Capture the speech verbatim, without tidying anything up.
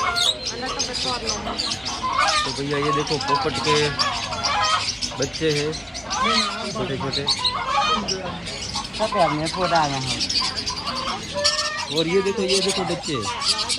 तो भैया ये देखो पोपट के बच्चे हैं छोटे छोटे। और ये देखो ये देखो बच्चे